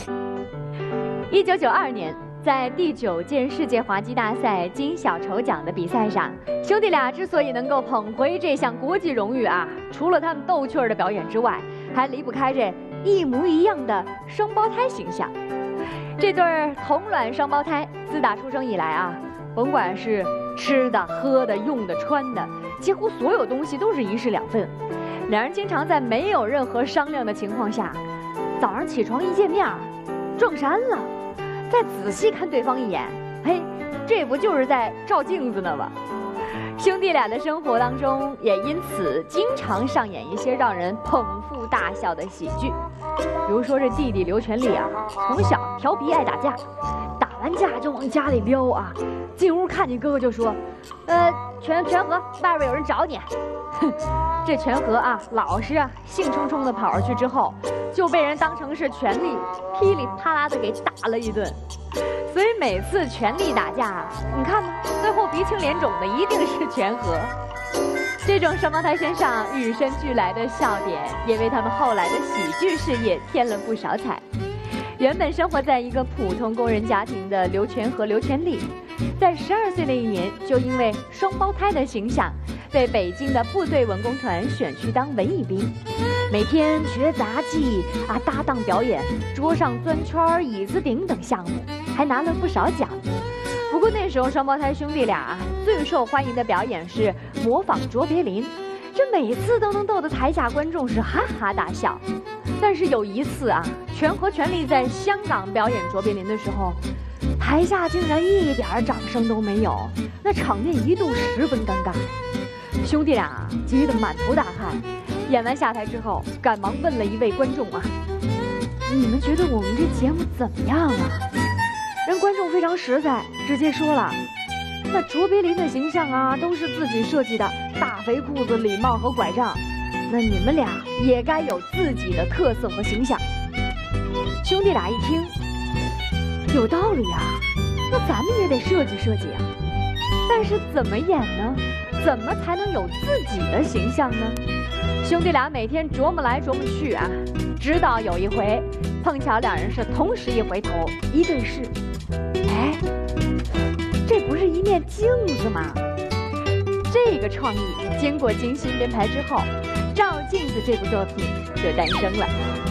1992年，在第9届世界滑稽大赛金小丑奖的比赛上，兄弟俩之所以能够捧回这项国际荣誉啊，除了他们逗趣儿的表演之外，还离不开这一模一样的双胞胎形象。这对同卵双胞胎自打出生以来啊，甭管是吃的、喝的、用的、穿的，几乎所有东西都是一式两份。两人经常在没有任何商量的情况下，早上起床一见面，撞衫了。再仔细看对方一眼，嘿，这不就是在照镜子呢吗？兄弟俩的生活当中也因此经常上演一些让人捧腹大笑的喜剧。比如说这弟弟刘全利啊，从小调皮爱打架，打完架就往家里撩啊，进屋看见哥哥就说：“全和，外边有人找你。”这全和啊，老实啊，兴冲冲地跑出去之后，就被人当成是全力噼里啪啦的给打了一顿。所以每次全力打架，你看嘛，最后鼻青脸肿的一定是全和。这种双胞胎身上与生俱来的笑点，也为他们后来的喜剧事业添了不少彩。原本生活在一个普通工人家庭的刘全和、刘全利，在12岁那一年，就因为双胞胎的形象，被北京的部队文工团选去当文艺兵，每天学杂技啊，搭档表演，桌上钻圈、椅子顶等项目，还拿了不少奖。不过那时候双胞胎兄弟俩最受欢迎的表演是模仿卓别林，这每次都能逗得台下观众是哈哈大笑。但是有一次啊，全和全利在香港表演卓别林的时候，台下竟然一点掌声都没有，那场面一度十分尴尬。兄弟俩急得满头大汗，演完下台之后，赶忙问了一位观众啊：“你们觉得我们这节目怎么样啊？”人观众非常实在，直接说了：“那卓别林的形象啊，都是自己设计的，大肥裤子、礼帽和拐杖。那你们俩也该有自己的特色和形象。”兄弟俩一听，有道理啊，那咱们也得设计设计啊。但是怎么演呢？怎么才能有自己的形象呢？兄弟俩每天琢磨来琢磨去啊，直到有一回，碰巧两人是同时一回头，一对视，哎，这不是一面镜子吗？这个创意经过精心编排之后，《照镜子》这部作品就诞生了。